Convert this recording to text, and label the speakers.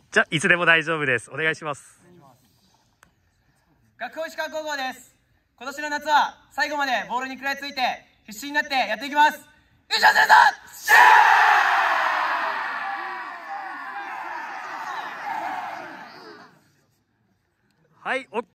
Speaker 1: じゃあいつでも大丈夫です。お願いします。
Speaker 2: 学法石川高校です。今年の夏は最後までボールに食らいついて必死になってやっていきます。優勝するぞ。
Speaker 1: はい、